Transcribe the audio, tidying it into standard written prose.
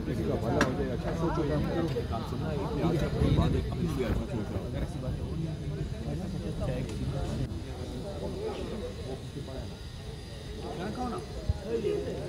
किसी का भला हो जाए, अच्छा सोचो, काम सुनना है कि आज अपनी बात एक अपनी भी अच्छा सोच रहा हूँ। ऐसी बात है क्या खाओ ना।